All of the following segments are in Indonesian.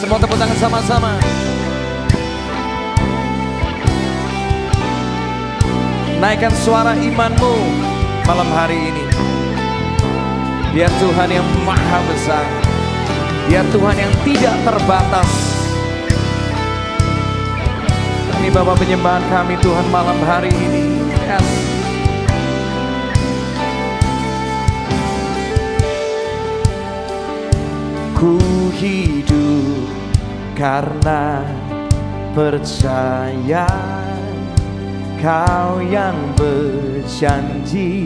semua tepuk tangan sama-sama. Naikkan suara imanmu malam hari ini. Dia Tuhan yang maha besar. Dia Tuhan yang tidak terbatas. Ini Bapa penyembahan kami Tuhan malam hari ini. Yes. Ku hidup karena percaya Kau yang berjanji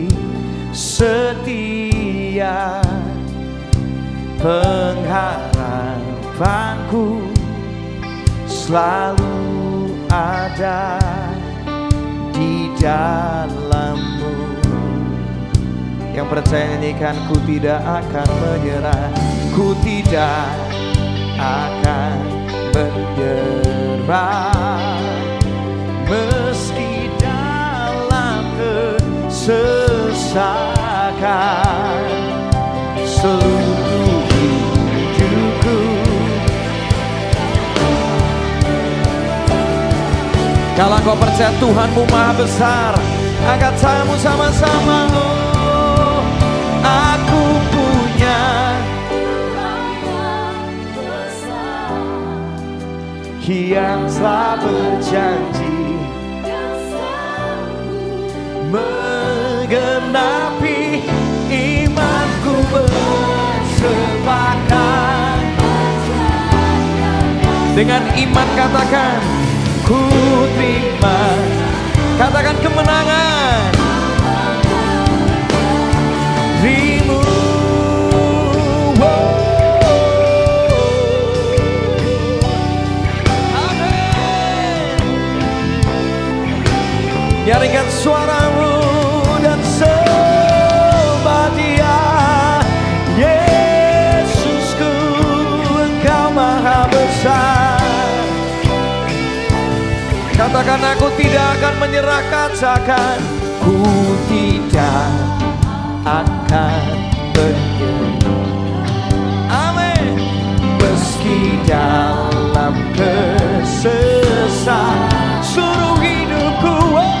setia, pengharapanku selalu ada di dalam-Mu. Yang percaya nyanyikan, ku tidak akan menyerah, ku tidak akan menyerah, meski dalam kesesakan seluruh hidupku. Kalau kau percaya Tuhanmu maha besar, angkat tanganmu sama-sama. Oh, aku punya yang telah berjanji menggenapi imanku bersepakat. Dengan iman katakan, ku terima. Katakan kemenangan dirimu. Nyaringkan suaramu dan sembah Dia. Yesusku, Engkau maha besar. Katakan, aku tidak akan menyerah. Katakan, ku tidak akan menyerah. Amin. Meski dalam kesesakan seluruh hidupku.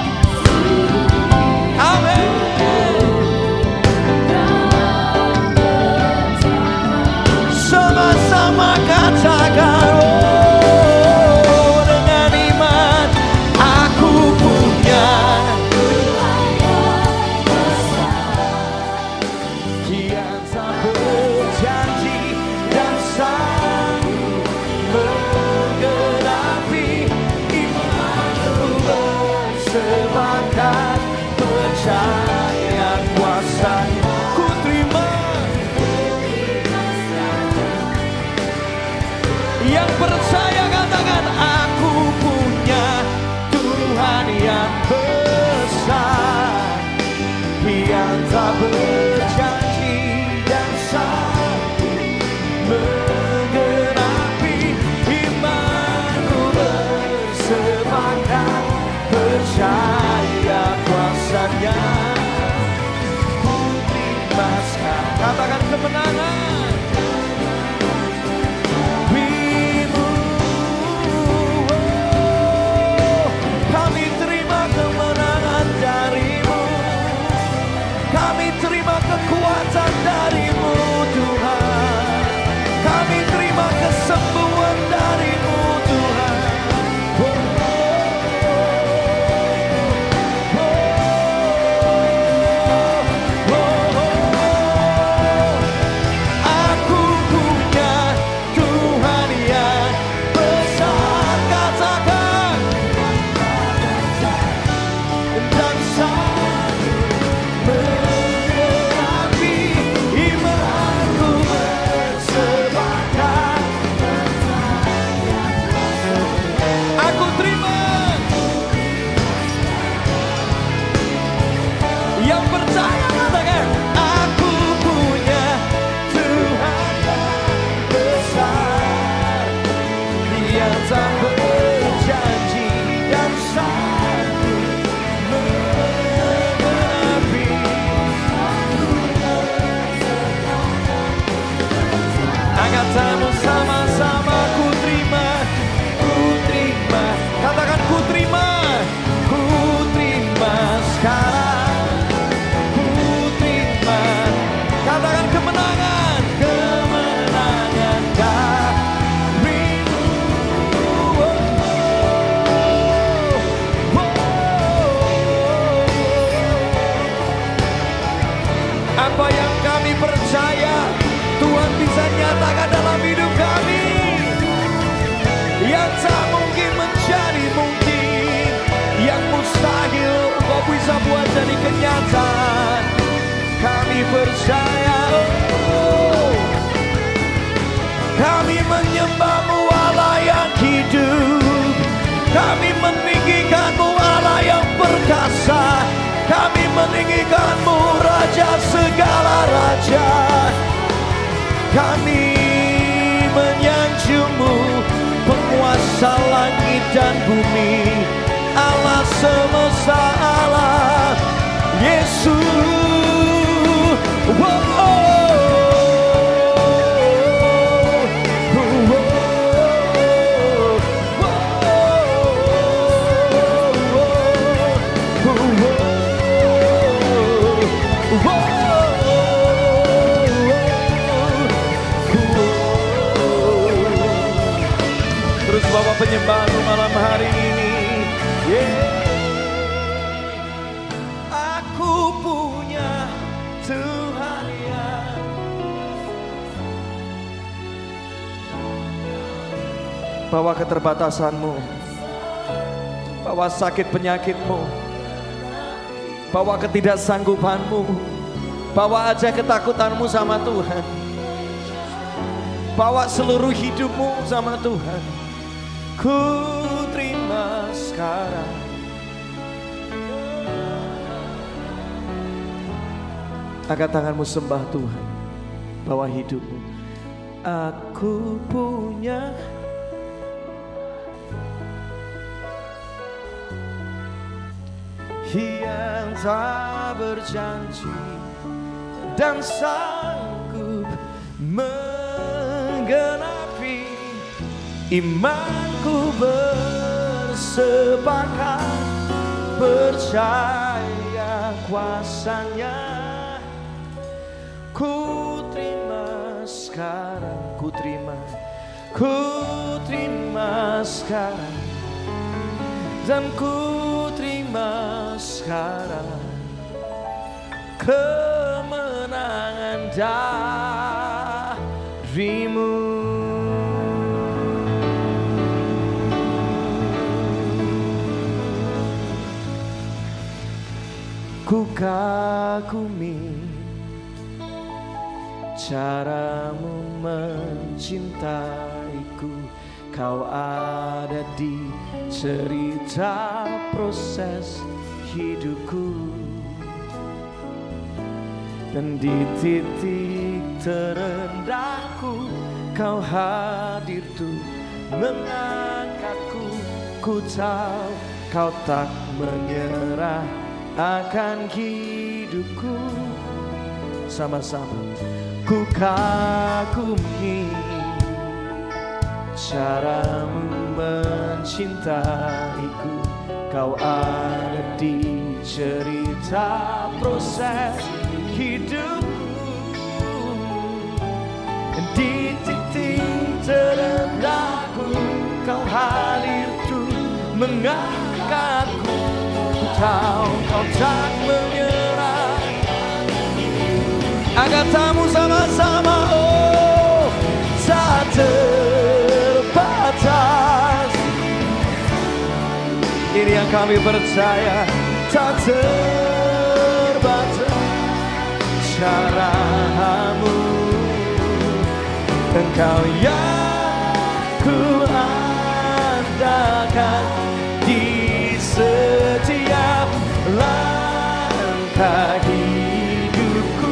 Sama-sama katakan, oh, dengan iman aku punya kian kenyataan. Kami percaya, kami menyembah-Mu Allah yang hidup. Kami meninggikan-Mu Allah yang perkasa. Kami meninggikan-Mu Raja segala raja. Kami menyanjung-Mu penguasa langit dan bumi, Allah semesta, Allah Yesus. Terus bawa penyembahan malam hari ini. Aku punya Tuhan yang bawa keterbatasan-Mu, bawa sakit penyakit-Mu, bawa ketidaksanggupan-Mu, bawa aja ketakutan-Mu sama Tuhan, bawa seluruh hidup-Mu sama Tuhan. Ku terima sekarang. Angkat tanganmu, sembah Tuhan, bawa hidupmu. Aku punya yang tak berjanji dan sanggup menggenapi. Imanku bersepakat percaya kuasanya. Ku terima sekarang, ku terima sekarang, dan ku terima sekarang kemenangan darimu. Ku kagumi caramu mencintaiku. Kau ada di cerita proses hidupku, dan di titik terendahku Kau hadir tuh mengangkatku. Ku tahu Kau tak menyerah akan hidupku. Sama-sama. Ku kagumi caramu mencintaiku. Kau ada di cerita proses hidupku, di titik terendahku Kau hadir tuh mengangkatku. Ku tahu Kau tak menyerah. Angkat tanganmu sama-sama. Oh, tak terbatas. Ini yang kami percaya, tak terbatas caramu. Engkau yang ku andalkan di setiap langkah hidupku.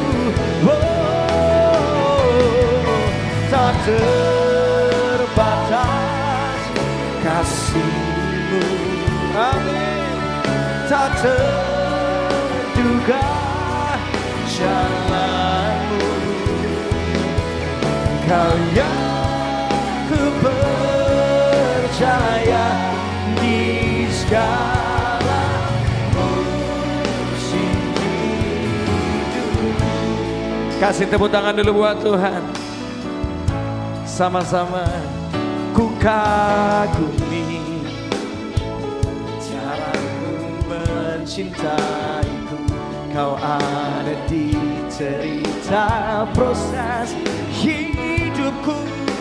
Tak terbatas kasih-Mu, amin. Tak terduga jalan-Mu. Kau yang ku percaya di segala musim hidup. Kasih tepuk tangan dulu buat Tuhan. Sama-sama. Ku kagumi caramu mencintaiku. Kau ada di cerita proses hidupku,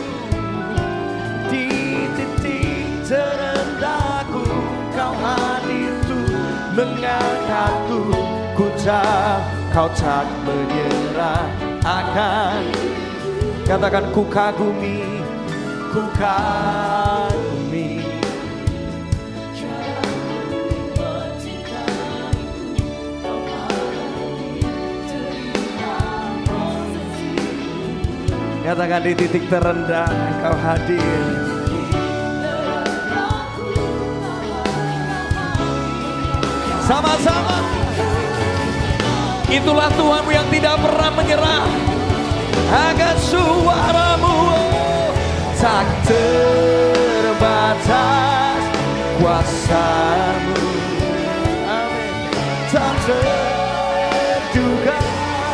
di titik terendahku Kau hadir tuh mengangkatku. Ku terbaca, kau tak menyerah akan. Katakan ku kagumi, ku kagumi. Katakan di titik terendah kau hadir. Sama-sama. Itulah Tuhanmu yang tidak pernah menyerah. Agar suaramu tak terbatas, kuasamu amin, tak terduga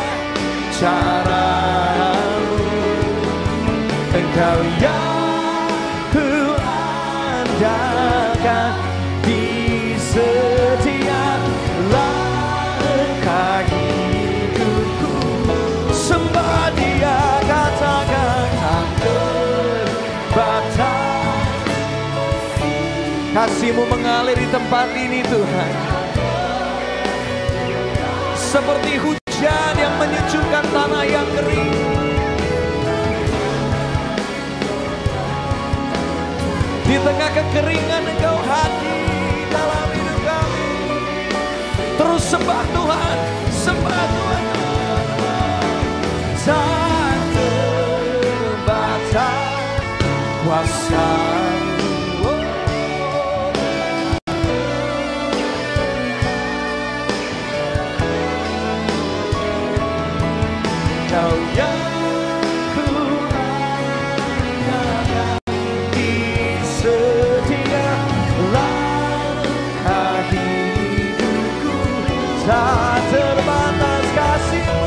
caramu. Engkau yang ku andalkan di setiap langkah hidupku. Sembah Dia, katakan tak terbatas. Kasih-Mu mengalir di tempat ini Tuhan, seperti hujan yang menyejukkan tanah yang kering. Di tengah kekeringan Engkau hadir dalam hidup kami. Terus sembah Tuhan, sembah Tuhan. Tak terbatas kuasa-Mu. Kau yang ku andalkan di setiap langkah hidupku. Tak terbatas kasih-Mu,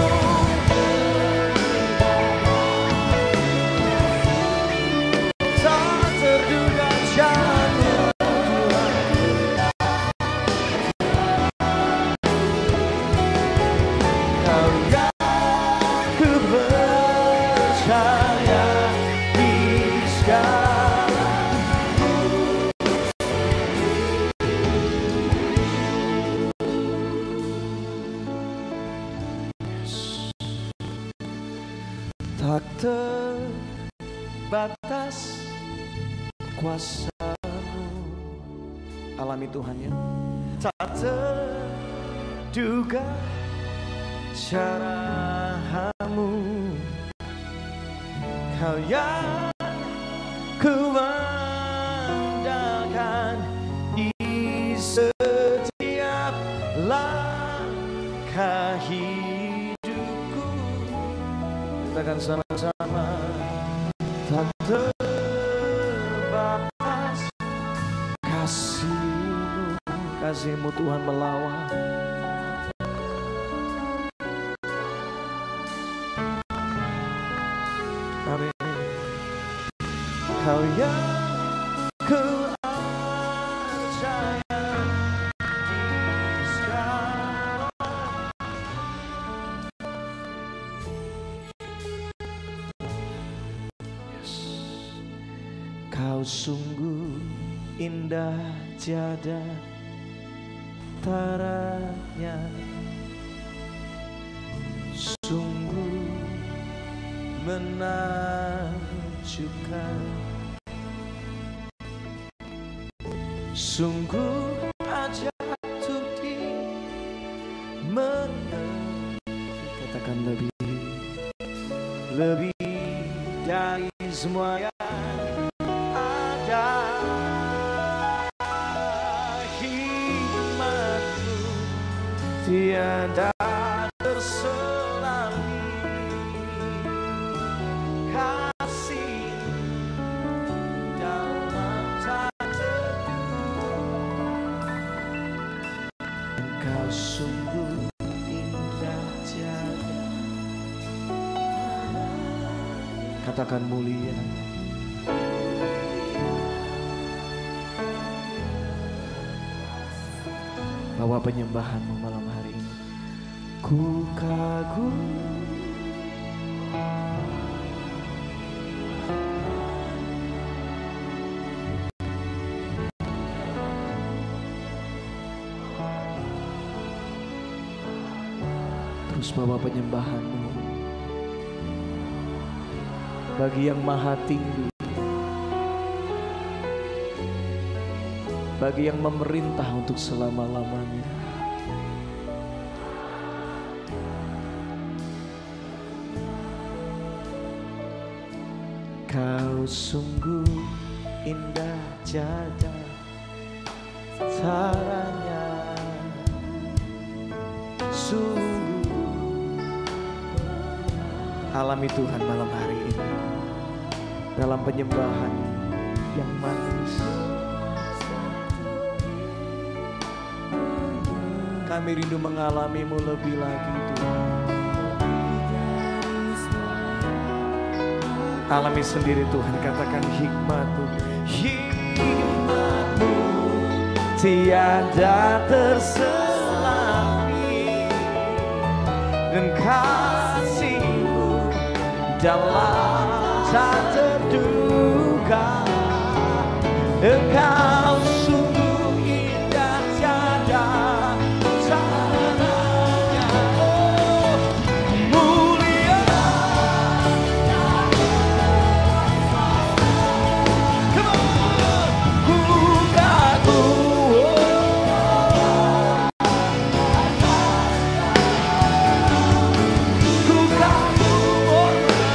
tak terduga jalan-Mu Tuhan. Kau yang ku percaya di segala. Tak terbatas kuasa-Mu. Alami Tuhan ya. Tak terduga caramu. Kau yang ku andalkan di setiap langkah hidupku. Katakan sama-sama. Tak terbatas kasih-Mu, kasih-Mu Tuhan melawat. Amin. Kau yang ku percaya di segala. Yes. Kau sungguh indah tiada taranya, sungguh menakjubkan, sungguh ajaib di menang. Katakan lebih dari semua yang ada. Hikmat-Mu tiada terselami, kasih dalam tak terduga. Engkau sungguh indah tiada. Katakan mulia. Bawa penyembahan-Mu malam hari ini. Ku kagum terus bawa penyembahanmu bagi yang maha tinggi, bagi yang memerintah untuk selama-lamanya. Kau sungguh indah jaga caranya, sungguh alami Tuhan malam hari ini dalam penyembahan yang manis. Kami rindu mengalamimu lebih lagi Tuhan. Alami sendiri Tuhan, katakan hikmat-Mu, hikmat-Mu tiada terselami, dan kasih-Mu dalam tak terduga. Engkau sungguh indah tiada tandanya, oh mulia. Come on, ku kagum, ku kagum.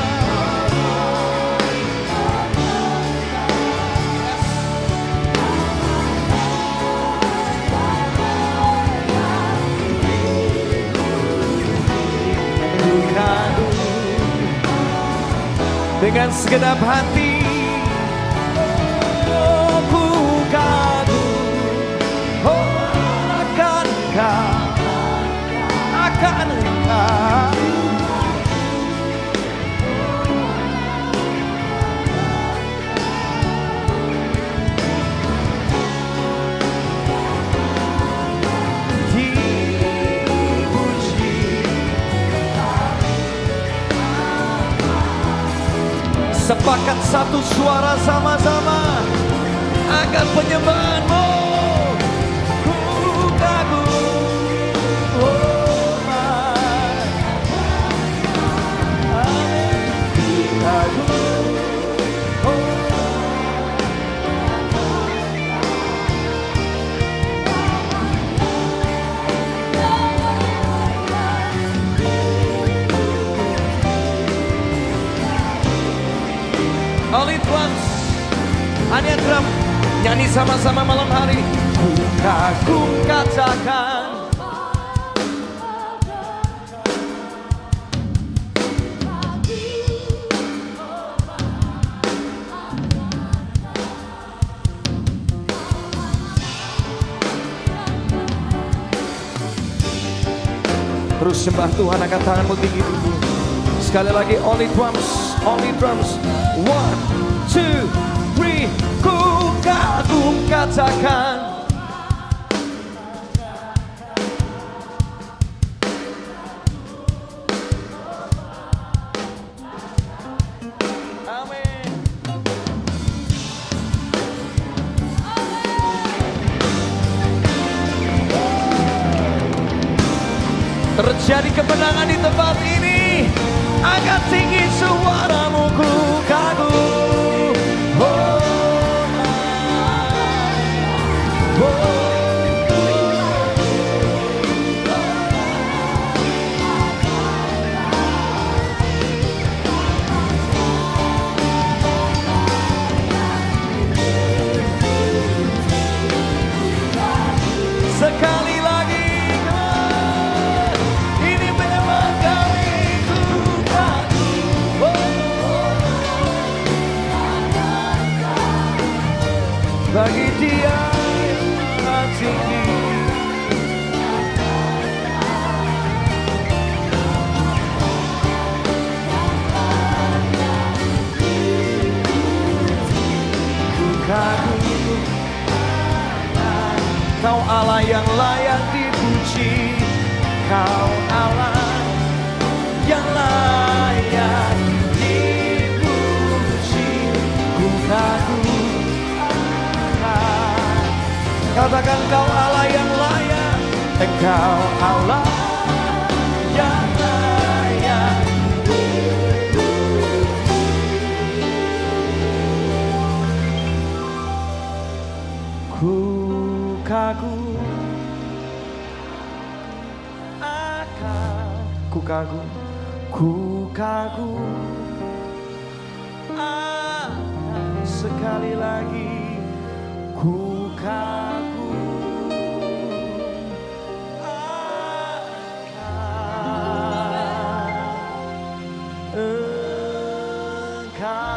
Dengan segenap hati, oh ku kagum, oh akan Engkau, akan Engkau. Sepakat satu suara sama-sama akan penyembahan-Mu. Ku kagum, oh my, amin. Ku kagum, oh. Only drums, hanya drum, nyanyi sama-sama malam hari. Ku kagum, katakan. Terus sembah Tuhan, angkat tanganmu tinggi-tinggi. Sekali lagi, only drums, only drums. 1, 2, 3, ku kagum, katakan. Amin. Terjadi kemenangan di tempat ini. Angkat tinggi suaramu, ku kagum, oh my, oh. Sekali lagi, ini penyembahan kami, ku kagum, oh. Bagi Dia yang maha tinggi, ku kagum. Kau Allah yang layak dipuji, Kau Allah yang layak dipuji, ku kagum. Katakan Kau Allah yang layak, Engkau Allah yang layak. kagum akan, ku kagum akan, sekali lagi ku kagum akan engkau.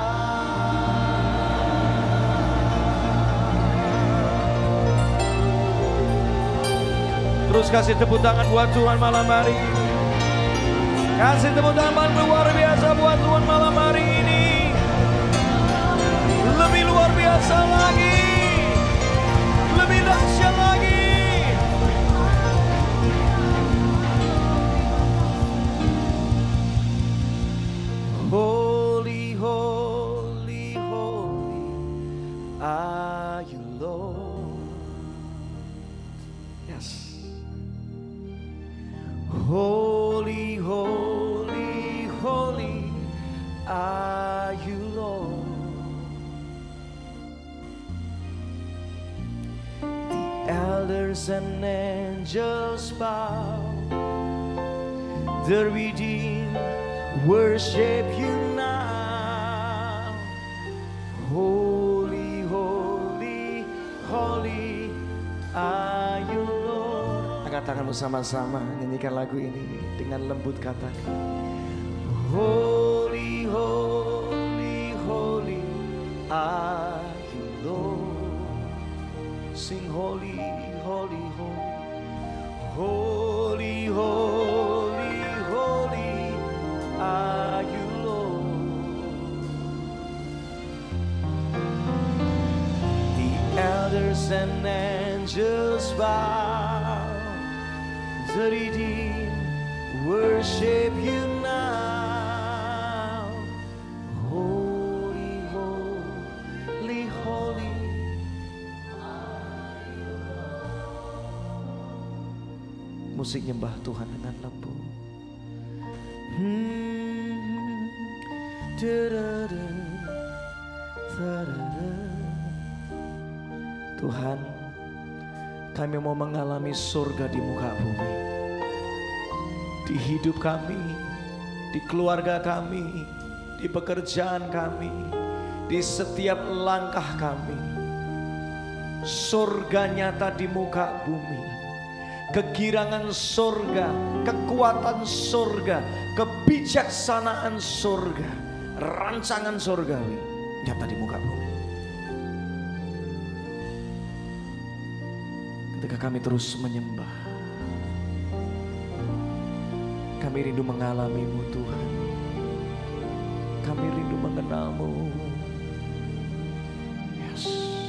Terus kasih tepuk tangan buat Tuhan malam hari ini. Kasih tepuk tangan luar biasa buat Tuhan malam hari ini. Lebih luar biasa lagi, lebih dahsyat lagi. Holy, holy, holy are you, Lord. Yes. Holy, holy, holy are you, Lord. The elders and angels bow, the redeemed worship you now. Holy, holy, holy are you, Lord. Angkat tanganmu sama-sama, nyanyikan lagu ini dengan lembut, katakan Holy, holy, holy are you, Lord. Sing holy, holy, holy, holy, holy, holy are you, Lord. The elders and angels bow, the redeemed worship you now. Holy, holy, holy. Musik nyembah Tuhan dengan lembut. Tuhan, kami mau mengalami surga di muka bumi, di hidup kami, di keluarga kami, di pekerjaan kami, di setiap langkah kami. Surga nyata di muka bumi, kegirangan surga, kekuatan surga, kebijaksanaan surga, rancangan surgawi nyata di muka bumi. Ketika kami terus menyembah, kami rindu mengalami-Mu Tuhan. Kami rindu mengenal-Mu. Yes.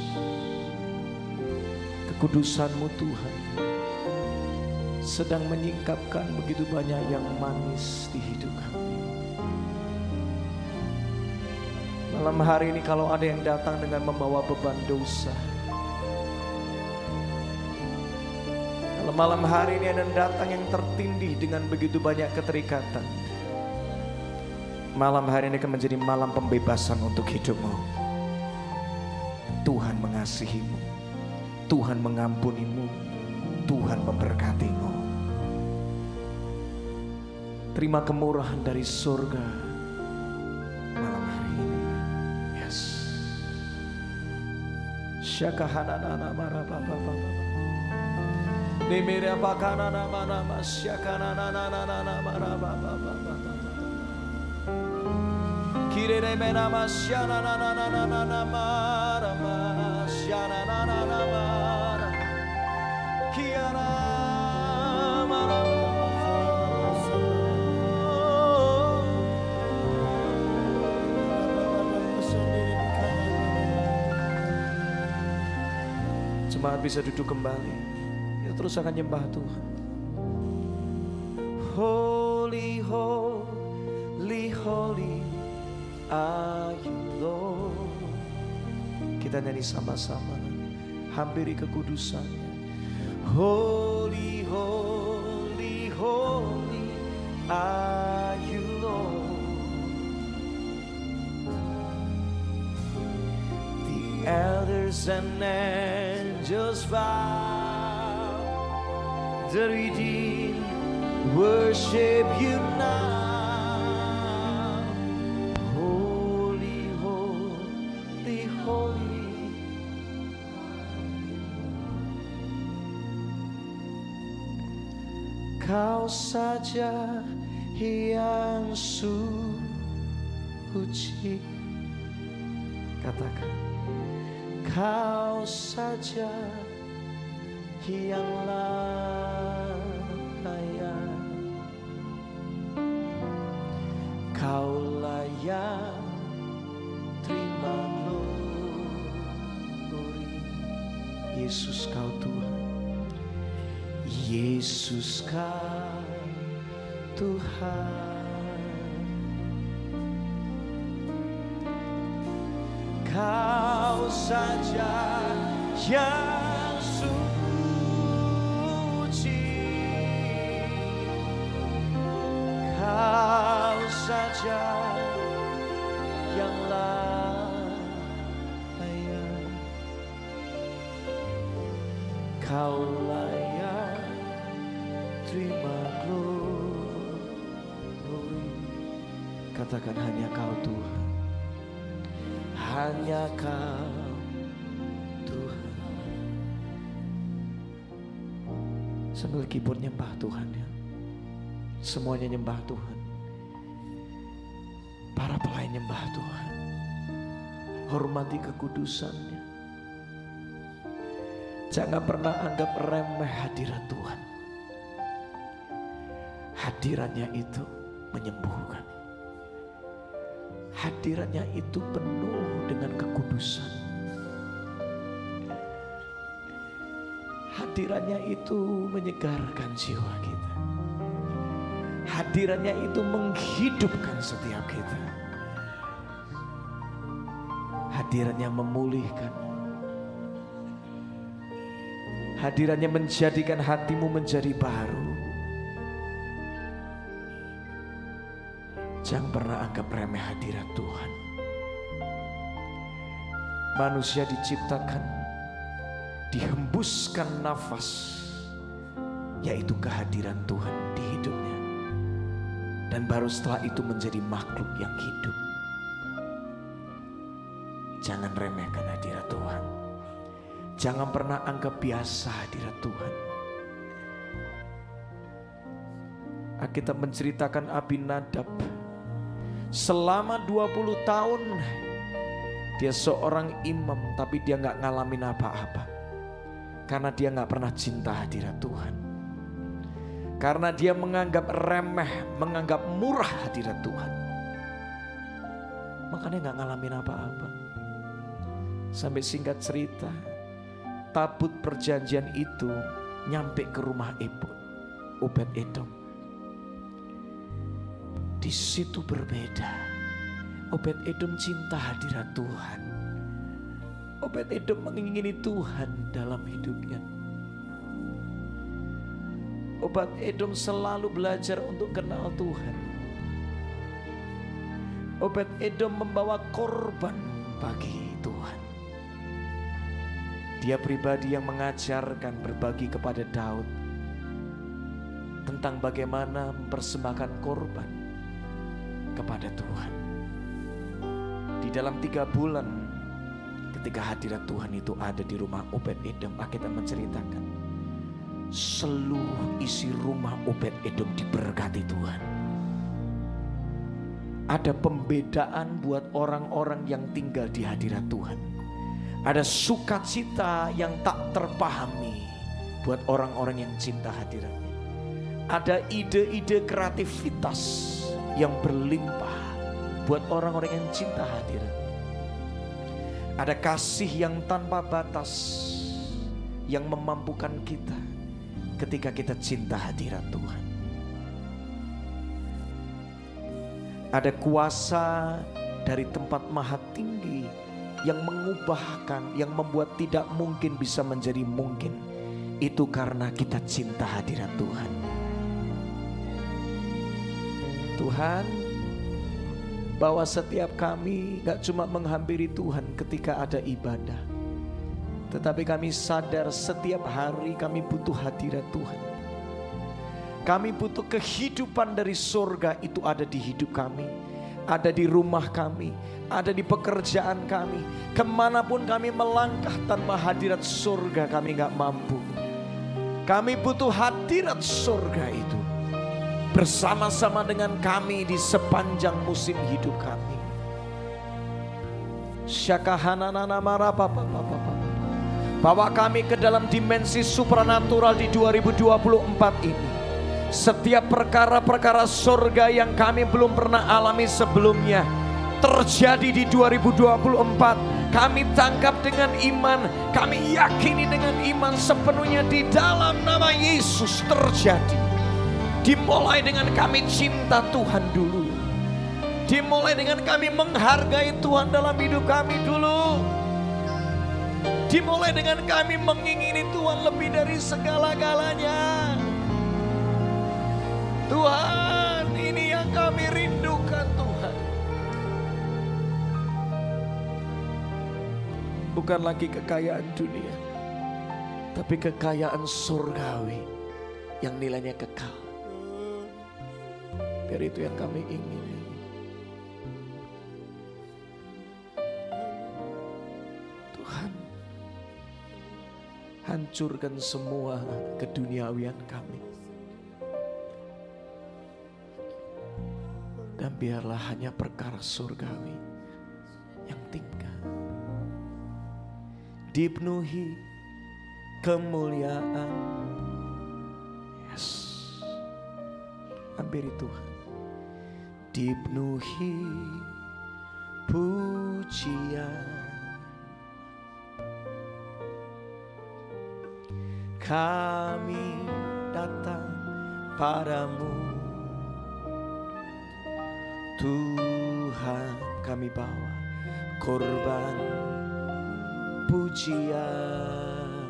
Kekudusan-Mu Tuhan sedang menyingkapkan begitu banyak yang manis di hidup kami. Malam hari ini kalau ada yang datang dengan membawa beban dosa, malam hari ini ada yang datang yang tertindih dengan begitu banyak keterikatan, malam hari ini akan menjadi malam pembebasan untuk hidupmu. Tuhan mengasihimu, Tuhan mengampunimu, Tuhan memberkatimu. Terima kemurahan dari surga malam hari ini. Yes. Syakahanana marababa. Nimere bakana nama syakana nana marababa. Kirere nama syana nana marama syana nana mara. Kiara marama. Jemaat bisa duduk kembali. Terus akan nyembah Tuhan. Holy, holy, holy are you, Lord. Kita nyanyi sama-sama, hampiri kekudusannya. Holy, holy, holy are you, Lord. The elders and angels bow, the redeemed worship you now. Holy, holy, holy. Kau saja yang suci. Katakan, kau saja yang layak, kau layak terima glory. Yesus kau Tuhan, Yesus kau Tuhan. Kau saja yang suci, kau saja yang layak, kau layak terima glory. Katakan, hanya kau Tuhan, hanya kau Tuhan. Sambil keyboard nyembah Tuhan ya. Semuanya nyembah Tuhan. Para pelayan nyembah Tuhan. Hormati kekudusannya. Jangan pernah anggap remeh hadirat Tuhan. Hadiratnya itu menyembuhkan. Hadiratnya itu penuh dengan kekudusan. Hadiratnya itu menyegarkan jiwa kita. Hadiratnya itu menghidupkan setiap kita. Hadiratnya memulihkan. Hadiratnya menjadikan hatimu menjadi baru. Jangan pernah anggap remeh hadirat Tuhan. Manusia diciptakan, dihembuskan nafas, yaitu kehadiran Tuhan di hidupnya. Dan baru setelah itu menjadi makhluk yang hidup. Jangan remehkan hadirat Tuhan. Jangan pernah anggap biasa hadirat Tuhan. Alkitab menceritakan Abinadab. Selama 20 tahun dia seorang imam, tapi dia gak ngalamin apa-apa. Karena dia gak pernah cinta hadirat Tuhan. Karena dia menganggap remeh, menganggap murah hadirat Tuhan. Makanya gak ngalamin apa-apa. Sampai singkat cerita, tabut perjanjian itu nyampe ke rumah Obed Edom. Di situ berbeda. Obed Edom cinta hadirat Tuhan. Obed Edom mengingini Tuhan dalam hidupnya. Obed Edom selalu belajar untuk kenal Tuhan. Obed Edom membawa korban bagi Tuhan. Dia pribadi yang mengajarkan, berbagi kepada Daud tentang bagaimana mempersembahkan korban kepada Tuhan. Di dalam 3 bulan ketika hadirat Tuhan itu ada di rumah Obed Edom, Alkitab menceritakan seluruh isi rumah Obed Edom diberkati Tuhan. Ada pembedaan buat orang-orang yang tinggal di hadirat Tuhan. Ada sukacita yang tak terpahami buat orang-orang yang cinta hadiratnya. Ada ide-ide kreativitas yang berlimpah buat orang-orang yang cinta hadirat. Ada kasih yang tanpa batas yang memampukan kita ketika kita cinta hadirat Tuhan. Ada kuasa dari tempat maha tinggi yang mengubahkan, yang membuat tidak mungkin bisa menjadi mungkin. Itu karena kita cinta hadirat Tuhan. Tuhan, bawa setiap kami gak cuma menghampiri Tuhan ketika ada ibadah, Tetapi kami sadar setiap hari kami butuh hadirat Tuhan. Kami butuh kehidupan dari surga itu ada di hidup kami. Ada di rumah kami, ada di pekerjaan kami. Kemanapun kami melangkah tanpa hadirat surga kami gak mampu. Kami butuh hadirat surga itu bersama-sama dengan kami di sepanjang musim hidup kami. Bawa kami ke dalam dimensi supranatural di 2024 ini. Setiap perkara-perkara surga yang kami belum pernah alami sebelumnya terjadi di 2024. Kami tangkap dengan iman, kami yakini dengan iman sepenuhnya di dalam nama Yesus terjadi. Dimulai dengan kami cinta Tuhan dulu. Dimulai dengan kami menghargai Tuhan dalam hidup kami dulu. Dimulai dengan kami mengingini Tuhan lebih dari segala-galanya. Tuhan, ini yang kami rindukan Tuhan. Bukan lagi kekayaan dunia, tapi kekayaan surgawi yang nilainya kekal. Biar itu yang kami ingini. Tuhan, hancurkan semua keduniawian kami. Dan biarlah hanya perkara surgawi yang tinggal. Dipenuhi kemuliaan. Yes. Hampiri Tuhan. Dipenuhi pujian. Kami datang padamu. Tuhan, kami bawa korban pujian.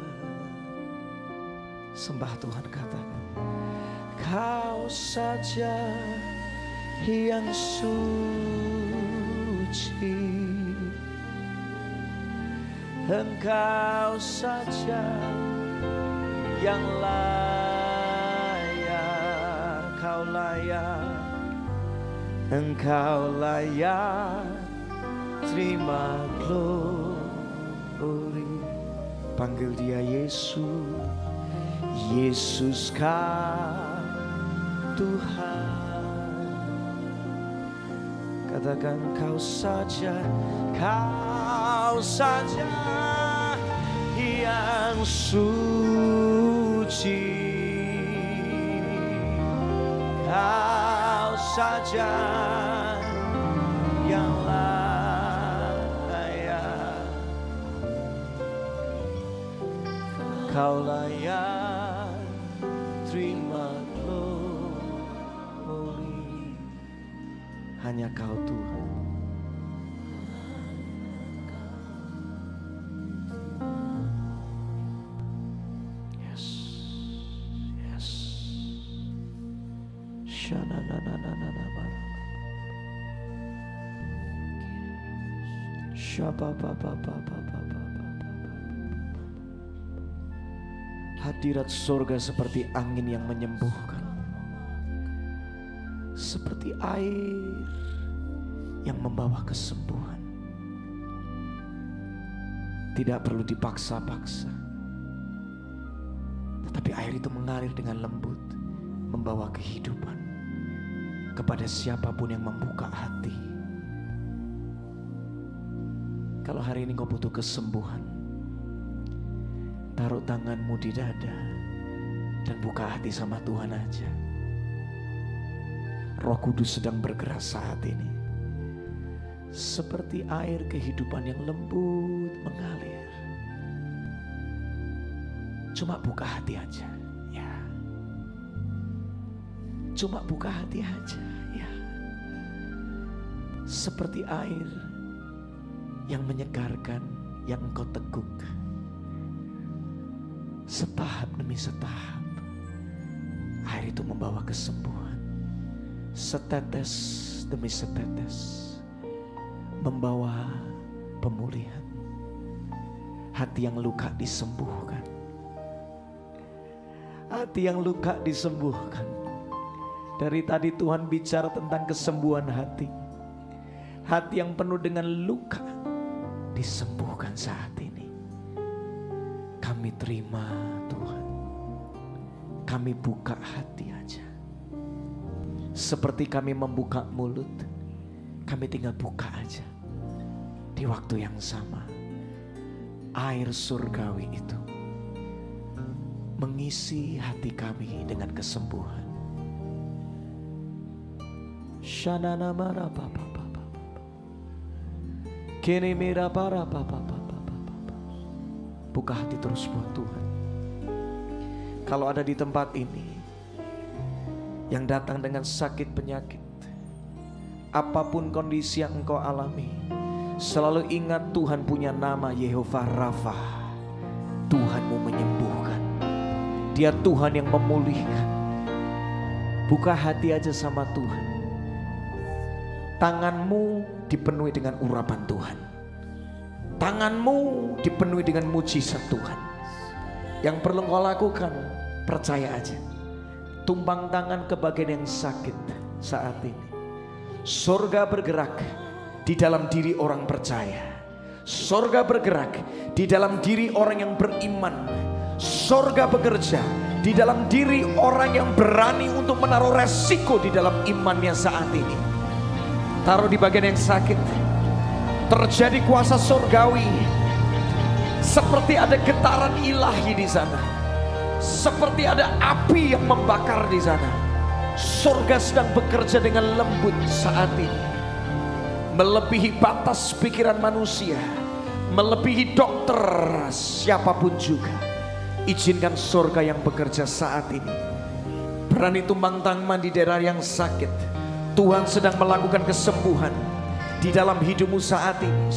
Sembah Tuhan, katakan, Kau saja yang suci, Engkau saja yang layak, Kau layak. Engkau layak terima glory. Panggil dia Yesus. Yesus kau Tuhan. Katakan kau saja yang suci. Kau saja yang layak. Kau layak terima glory. Hanya Kau Tuhan. Hadirat surga seperti angin yang menyembuhkan, seperti air yang membawa kesembuhan. Tidak perlu dipaksa-paksa, tetapi air itu mengalir dengan lembut, membawa kehidupan kepada siapapun yang membuka hati. Kalau hari ini kau butuh kesembuhan, taruh tanganmu di dada dan buka hati sama Tuhan aja. Roh Kudus sedang bergerak saat ini. Seperti air kehidupan yang lembut mengalir. Cuma buka hati aja, ya. Cuma buka hati aja, ya. Seperti air yang menyegarkan, yang engkau teguk. Setahap demi setahap, air itu membawa kesembuhan. Setetes demi setetes, membawa pemulihan. hati yang luka disembuhkan. Hati yang luka disembuhkan. Dari tadi Tuhan bicara tentang kesembuhan hati. Hati yang penuh dengan luka disembuhkan saat ini. Kami terima Tuhan. Kami buka hati aja. Seperti kami membuka mulut, kami tinggal buka aja. Di waktu yang sama, air surgawi itu mengisi hati kami dengan kesembuhan. Shanana mara papa papa. Kini mira para papa papa. Buka hati terus buat Tuhan. Kalau ada di tempat ini yang datang dengan sakit penyakit, apapun kondisi yang engkau alami, selalu ingat Tuhan punya nama Yehova Rafa. Tuhanmu menyembuhkan. Dia Tuhan yang memulihkan. Buka hati aja sama Tuhan. Tanganmu dipenuhi dengan urapan Tuhan. Tanganmu dipenuhi dengan mujizat Tuhan. Yang perlu kau lakukan, percaya aja. Tumpang tangan ke bagian yang sakit saat ini. Surga bergerak di dalam diri orang percaya. Surga bergerak di dalam diri orang yang beriman. Surga bekerja di dalam diri orang yang berani untuk menaruh resiko di dalam imannya saat ini. Taruh di bagian yang sakit. Terjadi kuasa surgawi. Seperti ada getaran ilahi di sana. Seperti ada api yang membakar di sana. Surga sedang bekerja dengan lembut saat ini. Melebihi batas pikiran manusia. Melebihi dokter siapapun juga. Izinkan surga yang bekerja saat ini. Berani tumbang tangan di daerah yang sakit. Tuhan sedang melakukan kesembuhan di dalam hidupmu saat ini.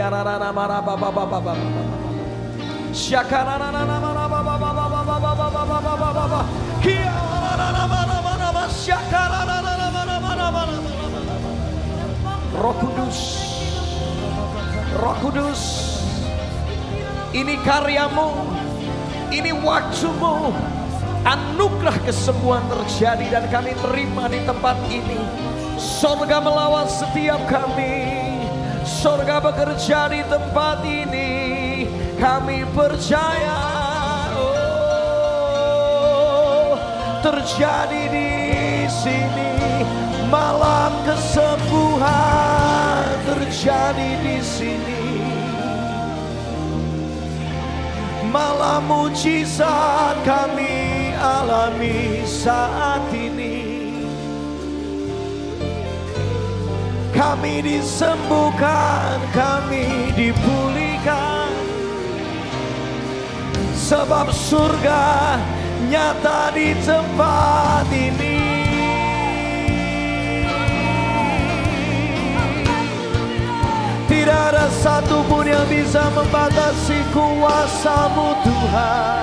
Roh Kudus, Roh Kudus, ini karyamu, ini waktumu. Anugerah kesembuhan terjadi dan kami terima di tempat ini. Surga melawan setiap kami. Surga bekerja di tempat ini. Kami percaya, oh, terjadi di sini. Malam kesembuhan terjadi di sini. Malam mujizat kami alami saat ini. Kami disembuhkan, kami dipulihkan. Sebab surga nyata di tempat ini. Tidak ada satupun yang bisa membatasi kuasa-Mu Tuhan.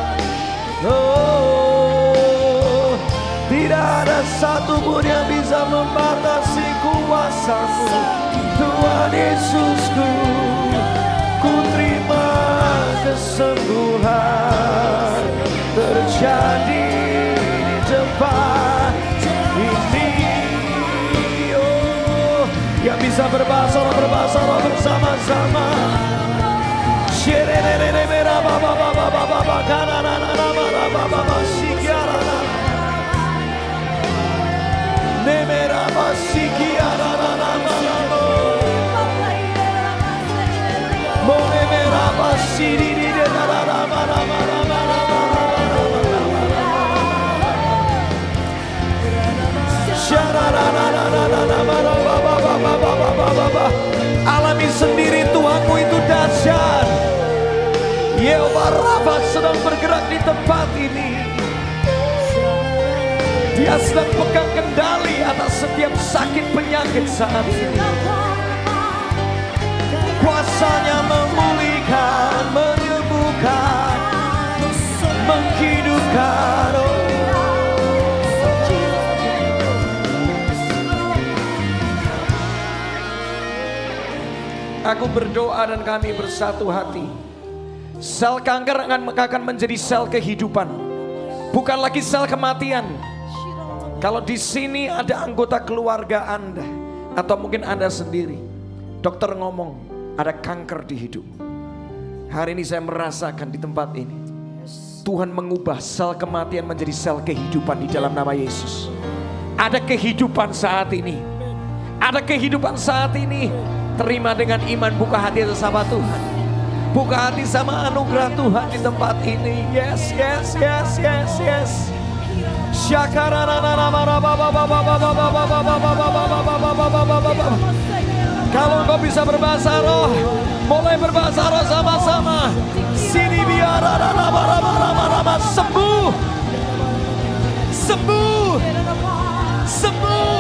Oh, tidak ada satupun yang bisa membatasi kuasa-Mu Tuhan Yesusku. Ku terima kesembuhan terjadi di tempat ini. Yang bisa berbahasa roh bersama-sama. Alami sendiri Tuhanmu itu dahsyat. Yehova Rafa sedang bergerak di tempat ini. Dia sedang pegang kendali atas setiap sakit penyakit saat ini. Kuasanya memulihkan, menyembuhkan, menghidupkan. Aku berdoa dan kami bersatu hati. Sel kanker akan menjadi sel kehidupan, bukan lagi sel kematian. Kalau di sini ada anggota keluarga Anda atau mungkin Anda sendiri, dokter ngomong ada kanker di hidup. Hari ini saya merasakan di tempat ini Tuhan mengubah sel kematian menjadi sel kehidupan di dalam nama Yesus. Ada kehidupan saat ini. Ada kehidupan saat ini. Terima dengan iman, buka hati sama Tuhan. Buka hati sama anugerah Tuhan di tempat ini. Yes, yes, yes, yes, yes. Kalau engkau bisa berbahasa roh, mulai berbahasa roh sama-sama. Sini biar sembuh, sembuh, sembuh.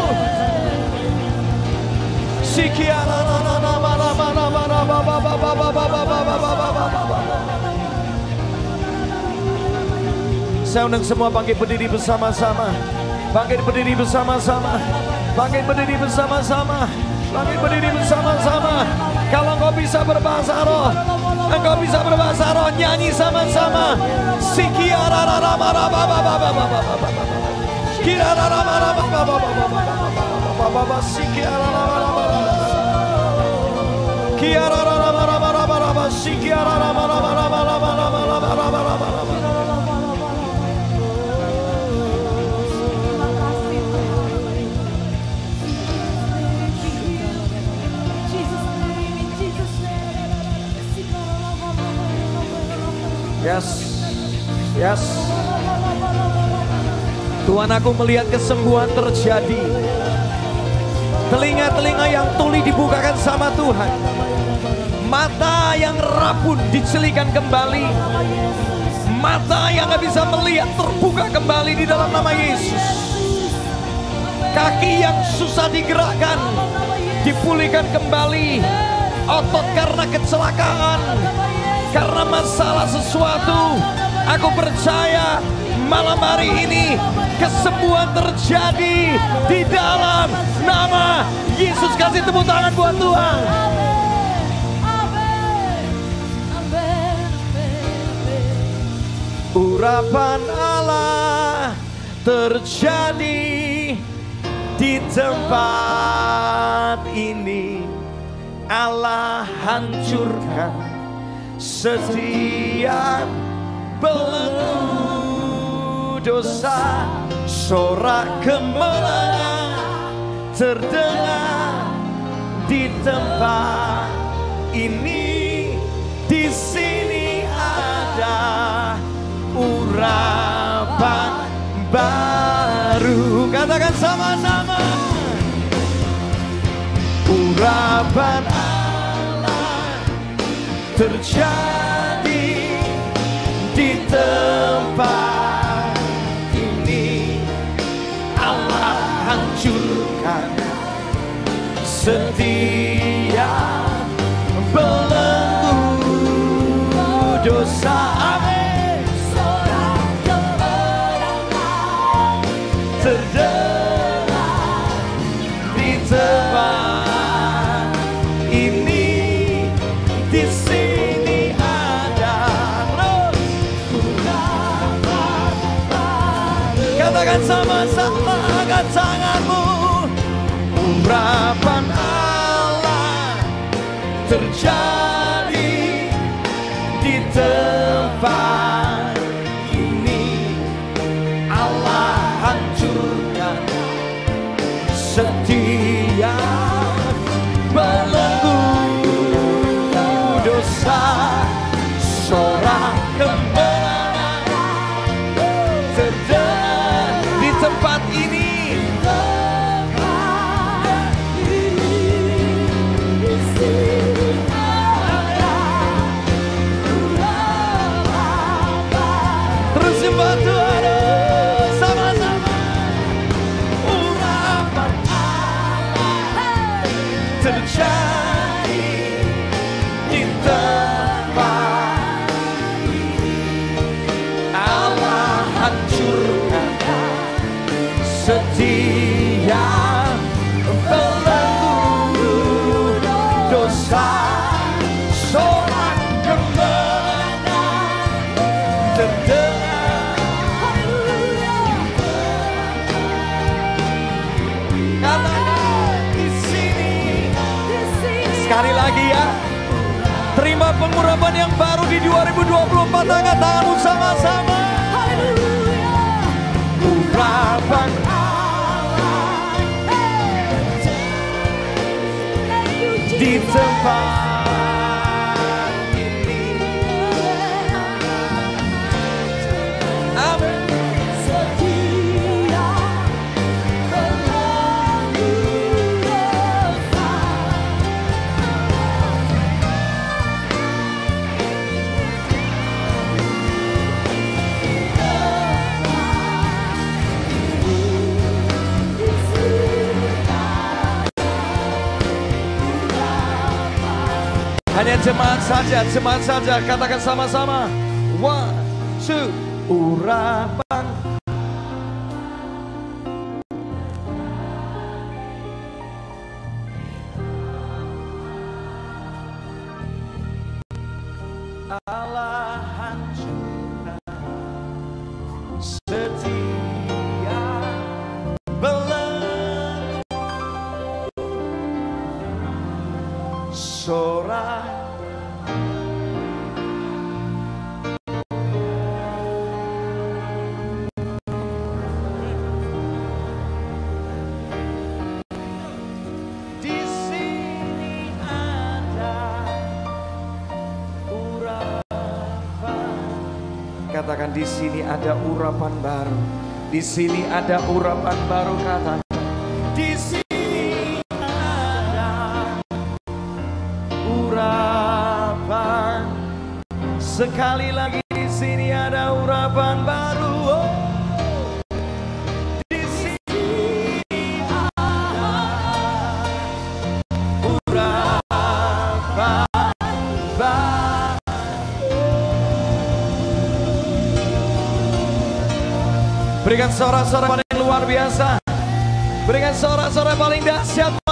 Saya undang semua bangkit berdiri bersama-sama. Bangkit berdiri bersama-sama. Bangkit berdiri bersama-sama. Bangkit berdiri bersama-sama. Kalau engkau bisa berbahasa roh, engkau bisa berbahasa roh, nyanyi sama-sama. Yes, yes. Tuhan, aku melihat kesembuhan terjadi. Telinga-telinga yang tuli dibukakan sama Tuhan. Mata yang rabun dicelikan kembali. Mata yang gak bisa melihat terbuka kembali di dalam nama Yesus. Kaki yang susah digerakkan dipulihkan kembali. Otot karena kecelakaan, karena masalah sesuatu, aku percaya malam hari ini kesembuhan terjadi di dalam nama Yesus. Kasih tepuk tangan buat Tuhan. Urapan Allah terjadi di tempat ini. Allah hancurkan setiap belenggu dosa. Sorak kemenangan terdengar di tempat ini. Di sini ada urapan baru. Katakan sama-sama. Urapan Allah terjadi di tempat ini. Allah hancurkan setiap belenggu dosa. Amin. Sorak kemenangan terdengar di tempat ini. Di sini ada urapan baru. Katakan sama-sama, angkat tanganmu. Urapan Allah terjadi di tempat ini. Allah hancurkan setiap belenggu dosa. Sorak kemenangan terdengar di tempat ini. Terus sembah Tuhan sama-sama. Urapan Allah terjadi di tempat ini. menerima pengurapan yang baru di 2024. Angkat tanganmu sama-sama. Urapan di tempat ini. Amin. Hanya jemaat saja, katakan sama-sama. 1, 2, urapan. Allah hancurkan setia belenggu sorak. Katakan di sini ada urapan baru. Di sini ada urapan baru, katakan. Di sini ada urapan. Sekali lagi di sini ada urapan baru. Oh. Di sini ada urapan baru. Berikan sorak-sorak paling luar biasa. Berikan sorak-sorak paling dahsyat.